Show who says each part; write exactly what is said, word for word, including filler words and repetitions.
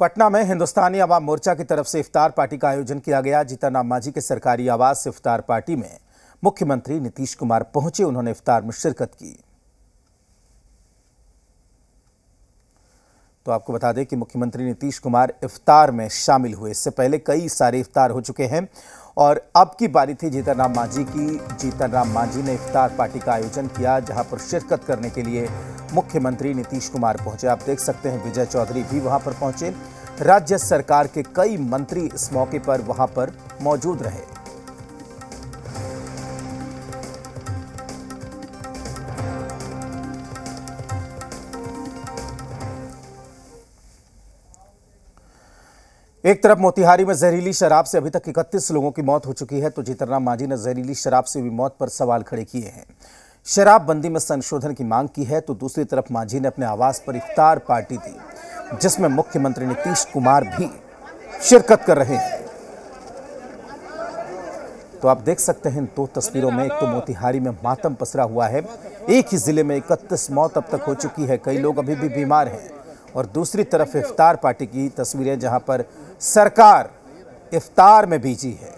Speaker 1: पटना में हिंदुस्तानी अवाम मोर्चा की तरफ से इफ्तार पार्टी का आयोजन किया गया। जीतनराम मांझी के सरकारी आवास इफ्तार पार्टी में मुख्यमंत्री नीतीश कुमार पहुंचे। उन्होंने इफ्तार में शिरकत की। तो आपको बता दें कि मुख्यमंत्री नीतीश कुमार इफ्तार में शामिल हुए। इससे पहले कई सारे इफ्तार हो चुके हैं और अब की बारी थी जीतनराम मांझी की। जीतनराम मांझी ने इफ्तार पार्टी का आयोजन किया, जहां पर शिरकत करने के लिए मुख्यमंत्री नीतीश कुमार पहुंचे। आप देख सकते हैं विजय चौधरी भी वहां पर पहुंचे। राज्य सरकार के कई मंत्री इस मौके पर वहां पर मौजूद रहे। एक तरफ मोतिहारी में जहरीली शराब से अभी तक इकतीस लोगों की मौत हो चुकी है, तो जीतनराम मांझी ने जहरीली शराब से हुई मौत पर सवाल खड़े किए हैं। शराबबंदी में संशोधन की मांग की है, तो दूसरी तरफ मांझी ने अपने आवास पर इफ्तार पार्टी दी, जिसमें मुख्यमंत्री नीतीश कुमार भी शिरकत कर रहे हैं। तो आप देख सकते हैं दो तस्वीरों में, एक तो मोतिहारी में मातम पसरा हुआ है। एक ही जिले में इकतीस मौत अब तक हो चुकी है, कई लोग अभी भी बीमार हैं। और दूसरी तरफ इफ्तार पार्टी की तस्वीरें, जहां पर सरकार इफ्तार में बिजी है।